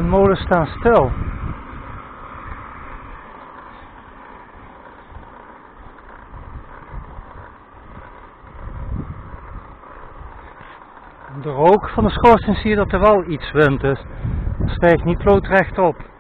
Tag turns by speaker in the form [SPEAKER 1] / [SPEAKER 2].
[SPEAKER 1] molen staan stil. De rook van de schoorsteen zie je dat er wel iets wind is. Het stijgt niet loodrecht op.